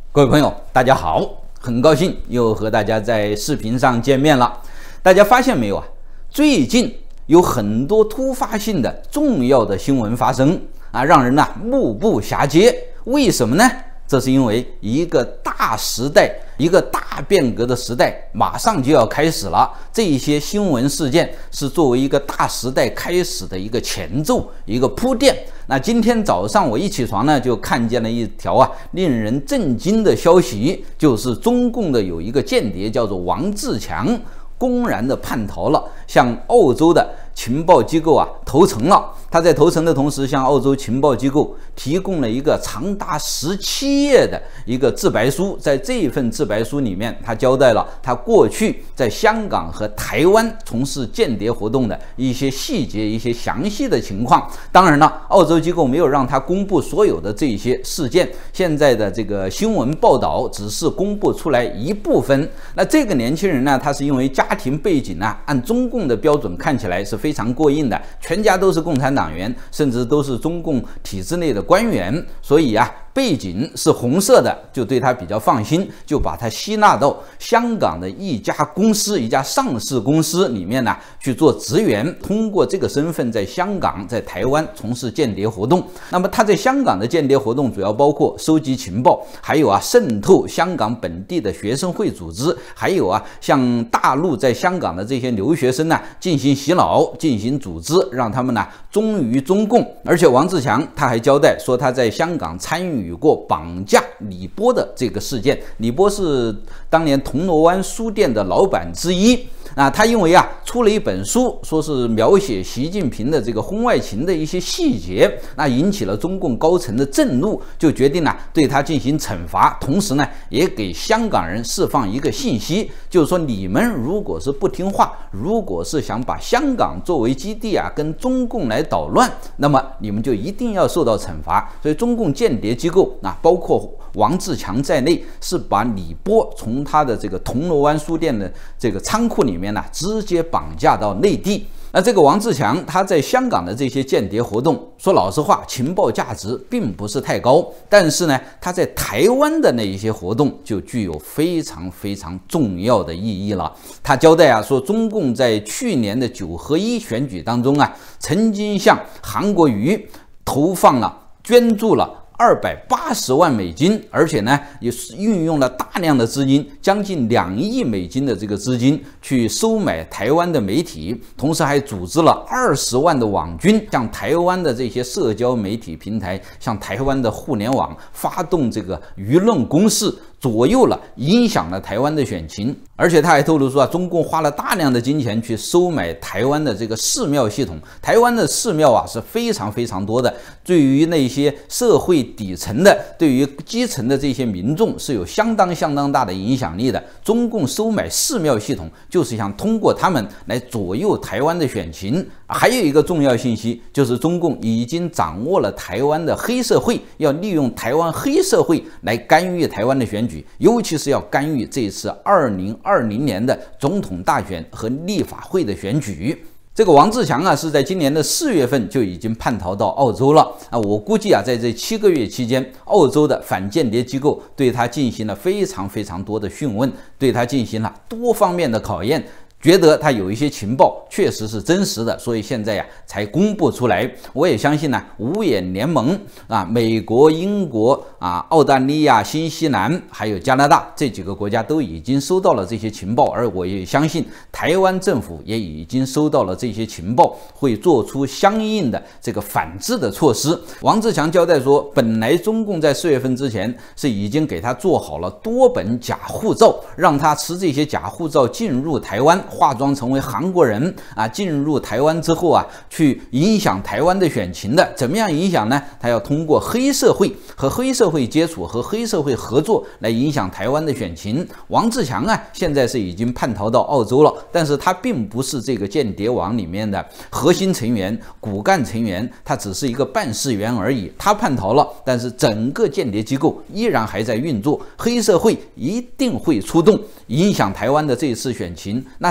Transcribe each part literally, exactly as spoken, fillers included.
各位朋友，大家好，很高兴又和大家在视频上见面了。大家发现没有啊？最近有很多突发性的重要的新闻发生啊，让人呢目不暇接。为什么呢？这是因为一个大时代、一个大变革的时代马上就要开始了。这一些新闻事件是作为一个大时代开始的一个前奏、一个铺垫。那今天早上我一起床呢，就看见了一条啊令人震惊的消息，就是中共的有一个间谍叫做王志强，公然的叛逃了，向澳洲的情报机构啊投诚了。他在投诚的同时，向澳洲情报机构提供了一个长达十七页的一个自白书。在这一份自白书里面，他交代了他过去在香港和台湾从事间谍活动的一些细节、一些详细的情况。当然了，澳洲机构没有让他公布所有的这些事件。现在的这个新闻报道只是公布出来一部分。那这个年轻人呢，他是因为家庭背景呢，按中共的标准看起来是非常过硬的，全家都是共产党党员，甚至都是中共体制内的官员，所以啊，背景是红色的，就对他比较放心，就把他吸纳到香港的一家公司、一家上市公司里面呢去做职员，通过这个身份在香港、在台湾从事间谍活动。那么他在香港的间谍活动主要包括收集情报，还有啊渗透香港本地的学生会组织，还有啊向大陆在香港的这些留学生呢进行洗脑、进行组织，让他们呢忠于中共。而且王志强他还交代说，他在香港参与过绑架李波的这个事件。李波是当年铜锣湾书店的老板之一啊，他因为啊出了一本书，说是描写习近平的这个婚外情的一些细节，那引起了中共高层的震怒，就决定呢对他进行惩罚，同时呢也给香港人释放一个信息，就是说你们如果是不听话，如果是想把香港作为基地啊跟中共来捣乱，那么你们就一定要受到惩罚。所以中共间谍机构啊，包括王志强在内，是把李波从他的这个铜锣湾书店的这个仓库里面呢，直接绑架到内地。那这个王志强他在香港的这些间谍活动，说老实话，情报价值并不是太高，但是呢，他在台湾的那一些活动就具有非常非常重要的意义了。他交代啊，说中共在去年的九合一选举当中啊，曾经向韩国瑜投放了、捐助了二百八十万美金，而且呢，也是运用了大量的资金，将近两亿美金的这个资金去收买台湾的媒体，同时还组织了二十万的网军，向台湾的这些社交媒体平台，向台湾的互联网发动这个舆论攻势，左右了、影响了台湾的选情。而且他还透露说啊，中共花了大量的金钱去收买台湾的这个寺庙系统。台湾的寺庙啊是非常非常多的，对于那些社会底层的、对于基层的这些民众是有相当相当大的影响力的。中共收买寺庙系统，就是想通过他们来左右台湾的选情。还有一个重要信息，就是中共已经掌握了台湾的黑社会，要利用台湾黑社会来干预台湾的选举，尤其是要干预这次二零二零年的总统大选和立法会的选举。这个王志强啊，是在今年的四月份就已经叛逃到澳洲了啊。我估计啊，在这七个月期间，澳洲的反间谍机构对他进行了非常非常多的讯问，对他进行了多方面的考验。觉得他有一些情报确实是真实的，所以现在呀才公布出来。我也相信呢，五眼联盟啊，美国、英国啊、澳大利亚、新西兰还有加拿大这几个国家都已经收到了这些情报，而我也相信台湾政府也已经收到了这些情报，会做出相应的这个反制的措施。王志强交代说，本来中共在四月份之前是已经给他做好了多本假护照，让他持这些假护照进入台湾，化妆成为韩国人啊，进入台湾之后啊，去影响台湾的选情的。怎么样影响呢？他要通过黑社会和黑社会接触，和黑社会合作来影响台湾的选情。王志强啊，现在是已经叛逃到澳洲了，但是他并不是这个间谍网里面的核心成员、骨干成员，他只是一个办事员而已。他叛逃了，但是整个间谍机构依然还在运作，黑社会一定会出动影响台湾的这一次选情。那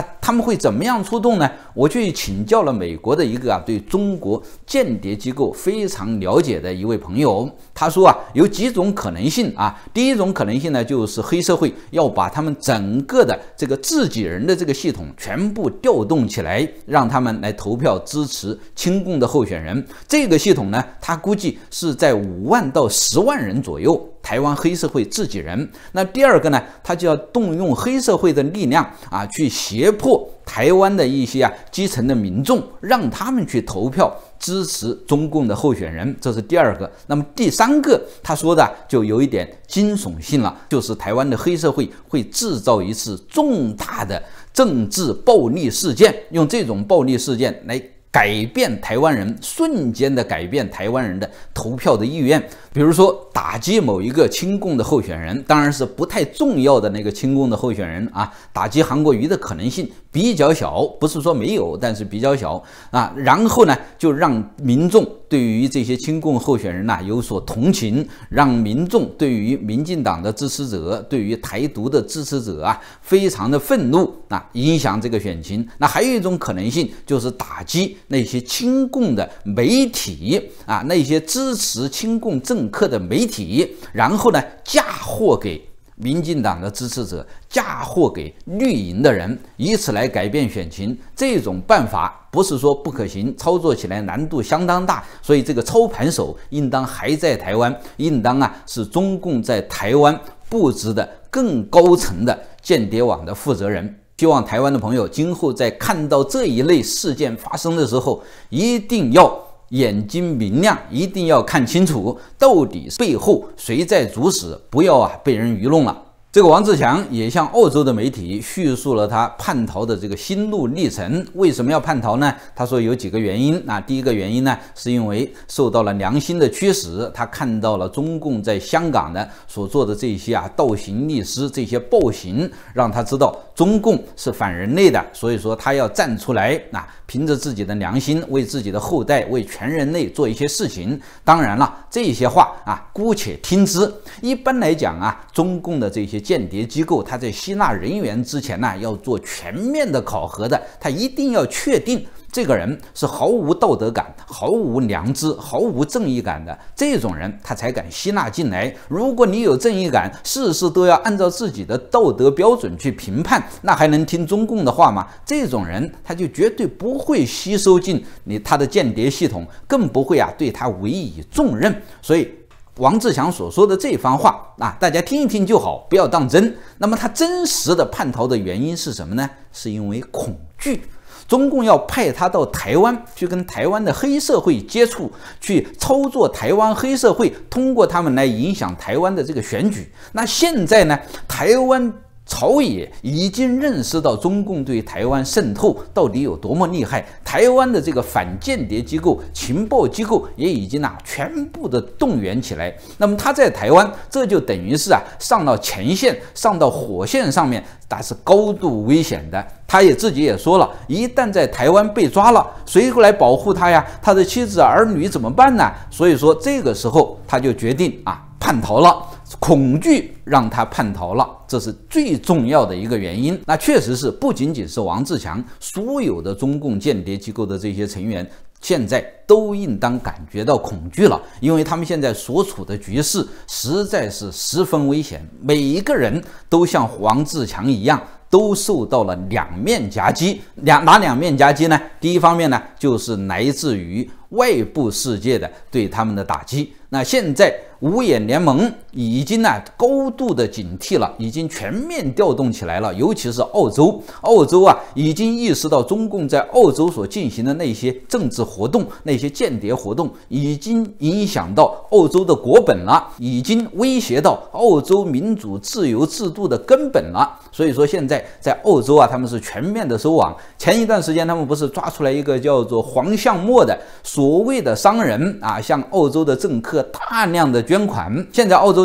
他们会怎么样出动呢？我去请教了美国的一个啊对中国间谍机构非常了解的一位朋友，他说啊有几种可能性啊。第一种可能性呢，就是黑社会要把他们整个的这个自己人的这个系统全部调动起来，让他们来投票支持亲共的候选人。这个系统呢，他估计是在五万到十万人左右，台湾黑社会自己人。那第二个呢，他就要动用黑社会的力量啊，去胁迫台湾的一些啊基层的民众，让他们去投票支持中共的候选人，这是第二个。那么第三个，他说的就有一点惊悚性了，就是台湾的黑社会会制造一次重大的政治暴力事件，用这种暴力事件来改变台湾人，瞬间的改变台湾人的投票的意愿。比如说打击某一个亲共的候选人，当然是不太重要的那个亲共的候选人啊，打击韩国瑜的可能性比较小，不是说没有，但是比较小啊。然后呢，就让民众对于这些亲共候选人呐、啊、有所同情，让民众对于民进党的支持者、对于台独的支持者啊，非常的愤怒啊，影响这个选情。那还有一种可能性，就是打击那些亲共的媒体啊，那些支持亲共政客的媒体，然后呢，嫁祸给民进党的支持者，嫁祸给绿营的人，以此来改变选情。这种办法不是说不可行，操作起来难度相当大，所以这个操盘手应当还在台湾，应当啊是中共在台湾布置的更高层的间谍网的负责人。希望台湾的朋友今后在看到这一类事件发生的时候，一定要眼睛明亮，一定要看清楚到底背后谁在主使，不要啊被人愚弄了。这个王志强也向澳洲的媒体叙述了他叛逃的这个心路历程。为什么要叛逃呢？他说有几个原因。那第一个原因呢，是因为受到了良心的驱使，他看到了中共在香港的所做的这些啊倒行逆施，这些暴行，让他知道中共是反人类的，所以说他要站出来，啊，凭着自己的良心，为自己的后代，为全人类做一些事情。当然了，这些话啊，姑且听之。一般来讲啊，中共的这些间谍机构，他在吸纳人员之前呢，要做全面的考核的，他一定要确定这个人是毫无道德感、毫无良知、毫无正义感的，这种人他才敢吸纳进来。如果你有正义感，事事都要按照自己的道德标准去评判，那还能听中共的话吗？这种人他就绝对不会吸收进你他的间谍系统，更不会啊对他委以重任。所以王志强所说的这番话啊，大家听一听就好，不要当真。那么他真实的叛逃的原因是什么呢？是因为恐惧。中共要派他到台湾去跟台湾的黑社会接触，去操作台湾黑社会，通过他们来影响台湾的这个选举。那现在呢，台湾朝野已经认识到中共对台湾渗透到底有多么厉害，台湾的这个反间谍机构、情报机构也已经啊全部的动员起来。那么他在台湾，这就等于是啊上到前线，上到火线上面，那是高度危险的。他也自己也说了，一旦在台湾被抓了，谁会来保护他呀？他的妻子儿女怎么办呢？所以说这个时候他就决定啊叛逃了。恐惧让他叛逃了，这是最重要的一个原因。那确实是不仅仅是王志强，所有的中共间谍机构的这些成员现在都应当感觉到恐惧了，因为他们现在所处的局势实在是十分危险，每一个人都像王志强一样，都受到了两面夹击。两哪两面夹击呢？第一方面呢，就是来自于外部世界的对他们的打击。那现在五眼联盟已经呢高度的警惕了，已经全面调动起来了，尤其是澳洲，澳洲啊已经意识到中共在澳洲所进行的那些政治活动、那些间谍活动，已经影响到澳洲的国本了，已经威胁到澳洲民主自由制度的根本了。所以说现在在澳洲啊，他们是全面的收网。前一段时间他们不是抓出来一个叫做黄向墨的所谓的商人啊，向澳洲的政客大量的捐款。现在澳洲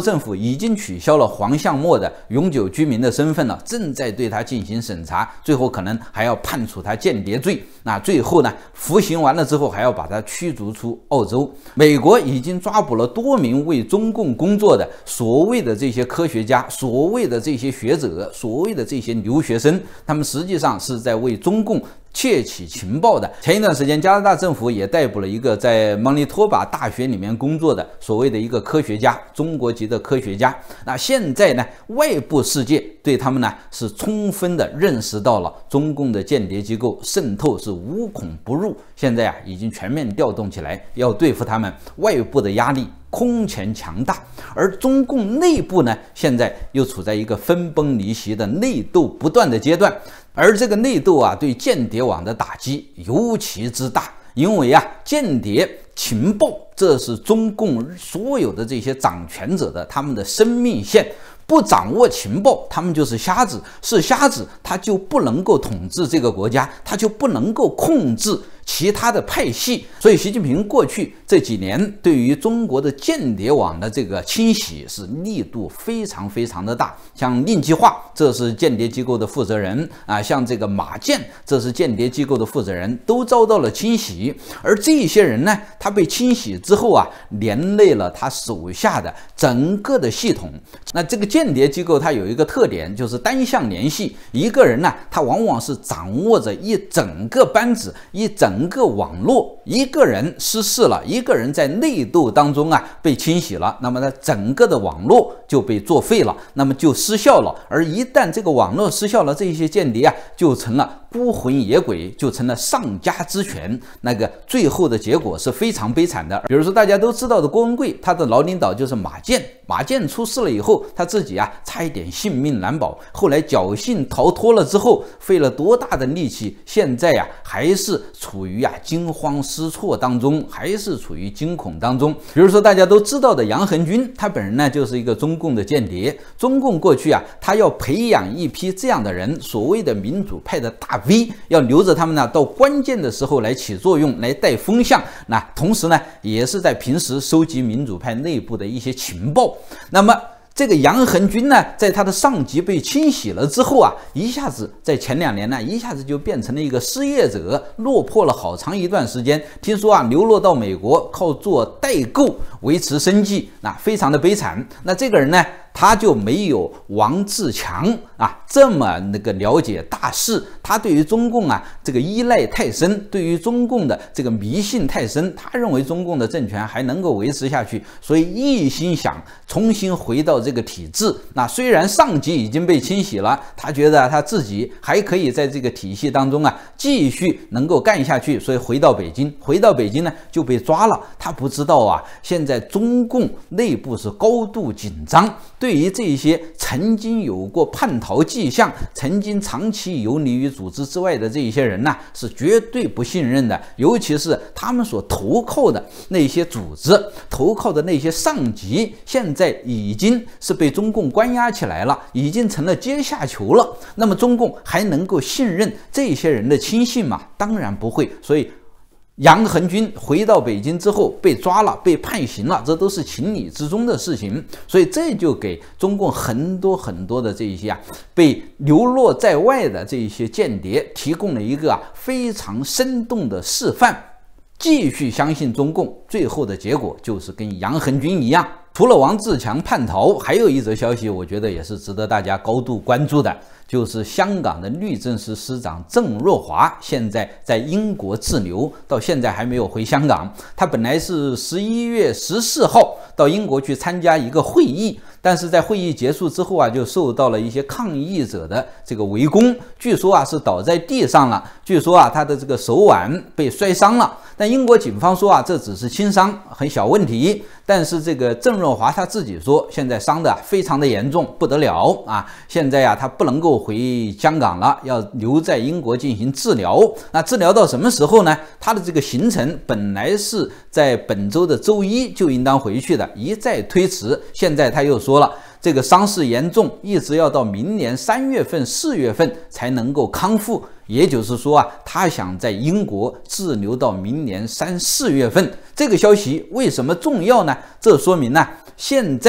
政府已经取消了黄向墨的永久居民的身份了，正在对他进行审查，最后可能还要判处他间谍罪。那最后呢，服刑完了之后还要把他驱逐出澳洲。美国已经抓捕了多名为中共工作的所谓的这些科学家、所谓的这些学者、所谓的这些留学生，他们实际上是在为中共窃取情报的。前一段时间，加拿大政府也逮捕了一个在曼尼托巴大学里面工作的所谓的一个科学家，中国籍的科学家。那现在呢，外部世界对他们呢是充分的认识到了中共的间谍机构渗透是无孔不入，现在啊已经全面调动起来，要对付他们。外部的压力空前强大，而中共内部呢，现在又处在一个分崩离析的内斗不断的阶段。而这个内斗啊，对间谍网的打击尤其之大，因为啊，间谍情报这是中共所有的这些掌权者的他们的生命线。不掌握情报，他们就是瞎子，是瞎子，他就不能够统治这个国家，他就不能够控制其他的派系。所以习近平过去这几年对于中国的间谍网的这个清洗是力度非常非常的大。像令计划，这是间谍机构的负责人啊，像这个马建，这是间谍机构的负责人，都遭到了清洗。而这些人呢，他被清洗之后啊，连累了他手下的整个的系统。那这个间谍机构它有一个特点，就是单向联系。一个人呢，他往往是掌握着一整个班子，一整个网络。一个人失势了，一个人在内斗当中啊被清洗了，那么呢，整个的网络就被作废了，那么就失效了。而一旦这个网络失效了，这些间谍啊就成了孤魂野鬼，就成了上家之犬。那个最后的结果是非常悲惨的。比如说大家都知道的郭文贵，他的老领导就是马建。马建出事了以后，他自己啊差一点性命难保，后来侥幸逃脱了之后，费了多大的力气，现在呀、啊、还是处于啊惊慌失措当中，还是处于惊恐当中。比如说大家都知道的杨恒军，他本人呢就是一个中共的间谍。中共过去啊，他要培养一批这样的人，所谓的民主派的大 V， 要留着他们呢到关键的时候来起作用，来带风向。那同时呢，也是在平时收集民主派内部的一些情报。那么这个杨恒军呢，在他的上级被清洗了之后啊，一下子在前两年呢，一下子就变成了一个失业者，落魄了好长一段时间。听说啊，流落到美国，靠做代购维持生计，那非常的悲惨。那这个人呢，他就没有王志强啊这么那个了解大势，他对于中共啊这个依赖太深，对于中共的这个迷信太深，他认为中共的政权还能够维持下去，所以一心想重新回到这个体制。那虽然上级已经被清洗了，他觉得他自己还可以在这个体系当中啊继续能够干下去，所以回到北京，回到北京呢就被抓了。他不知道啊，现在中共内部是高度紧张。对于这些曾经有过叛逃迹象、曾经长期游离于组织之外的这些人呢，是绝对不信任的。尤其是他们所投靠的那些组织、投靠的那些上级，现在已经是被中共关押起来了，已经成了阶下囚了。那么中共还能够信任这些人的亲信吗？当然不会。所以杨恒军回到北京之后被抓了，被判刑了，这都是情理之中的事情。所以这就给中共很多很多的这一些啊被流落在外的这一些间谍提供了一个啊非常生动的示范。继续相信中共，最后的结果就是跟杨恒军一样。除了王志强叛逃，还有一则消息，我觉得也是值得大家高度关注的，就是香港的律政司司长郑若骅现在在英国滞留，到现在还没有回香港。他本来是十一月十四号到英国去参加一个会议，但是在会议结束之后啊，就受到了一些抗议者的这个围攻，据说啊是倒在地上了，据说啊他的这个手腕被摔伤了。但英国警方说啊，这只是轻伤，很小问题。但是这个郑若骅他自己说，现在伤的非常的严重，不得了啊！现在啊，他不能够回香港了，要留在英国进行治疗。那治疗到什么时候呢？他的这个行程本来是在本周的周一就应当回去的，一再推迟。现在他又说了，这个伤势严重，一直要到明年三月份、四月份才能够康复。也就是说啊，他想在英国滞留到明年三四月份。这个消息为什么重要呢？这说明呢，现在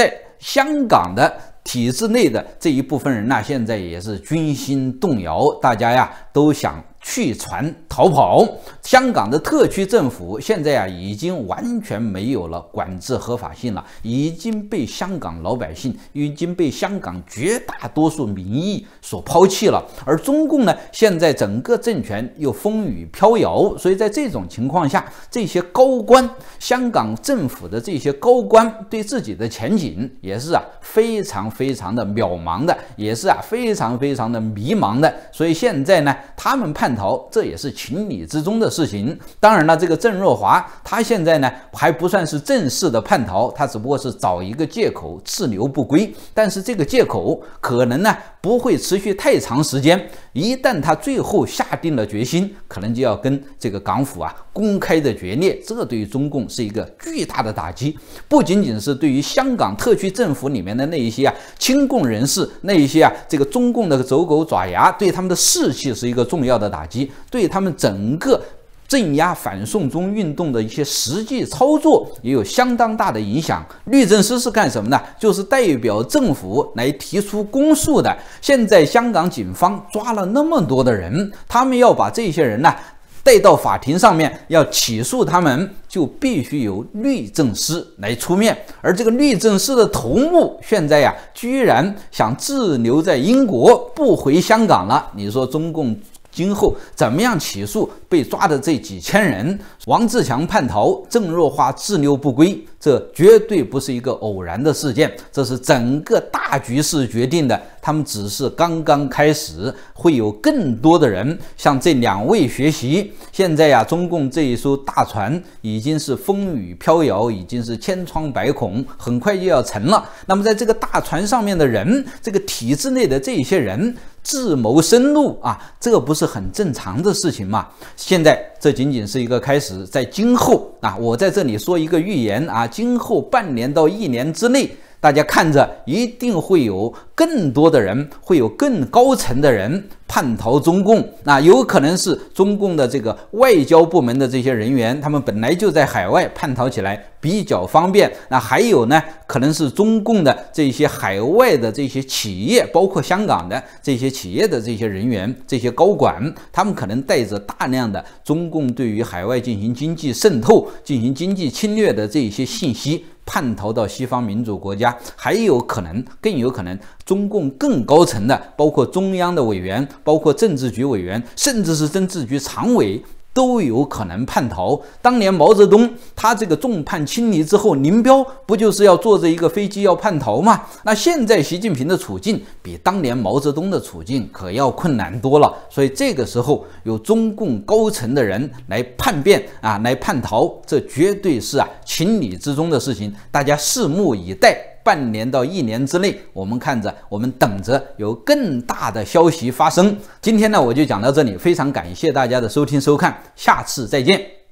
香港的体制内的这一部分人呢，现在也是军心动摇，大家呀都想弃船逃跑。香港的特区政府现在啊已经完全没有了管制合法性了，已经被香港老百姓，已经被香港绝大多数民意所抛弃了。而中共呢，现在整个政权又风雨飘摇，所以在这种情况下，这些高官，香港政府的这些高官对自己的前景也是啊非常非常的渺茫的，也是啊非常非常的迷茫的。所以现在呢，他们叛逃，这也是情理之中的事情。当然了，这个郑若骅他现在呢还不算是正式的叛逃，他只不过是找一个借口滞留不归。但是这个借口可能呢不会持续太长时间，一旦他最后下定了决心，可能就要跟这个港府啊公开的决裂。这对于中共是一个巨大的打击，不仅仅是对于香港特区政府里面的那一些啊亲共人士，那一些啊这个中共的走狗爪牙，对他们的士气是一个重要的打击，对他们整个镇压反送中运动的一些实际操作也有相当大的影响。律政司是干什么呢？就是代表政府来提出公诉的。现在香港警方抓了那么多的人，他们要把这些人呢带到法庭上面，要起诉他们，就必须由律政司来出面。而这个律政司的头目现在呀，居然想滞留在英国，不回香港了。你说中共今后怎么样起诉被抓的这几千人？王志强叛逃，郑若骅滞留不归，这绝对不是一个偶然的事件，这是整个大局势决定的。他们只是刚刚开始，会有更多的人向这两位学习。现在呀，中共这一艘大船已经是风雨飘摇，已经是千疮百孔，很快就要沉了。那么在这个大船上面的人，这个体制内的这些人智谋深入啊，这个不是很正常的事情吗？现在这仅仅是一个开始，在今后啊，我在这里说一个预言啊，今后半年到一年之内，大家看着一定会有更多的人，会有更高层的人叛逃中共。那有可能是中共的这个外交部门的这些人员，他们本来就在海外，叛逃起来比较方便。那还有呢，可能是中共的这些海外的这些企业，包括香港的这些企业的这些人员，这些高管，他们可能带着大量的中共对于海外进行经济渗透、进行经济侵略的这些信息，叛逃到西方民主国家。还有可能，更有可能中共更高层的，包括中央的委员，包括政治局委员，甚至是政治局常委，都有可能叛逃。当年毛泽东他这个众叛亲离之后，林彪不就是要坐着一个飞机要叛逃吗？那现在习近平的处境比当年毛泽东的处境可要困难多了。所以这个时候有中共高层的人来叛变啊，来叛逃，这绝对是啊情理之中的事情。大家拭目以待。半年到一年之内，我们看着，我们等着有更大的消息发生。今天呢，我就讲到这里，非常感谢大家的收听收看，下次再见。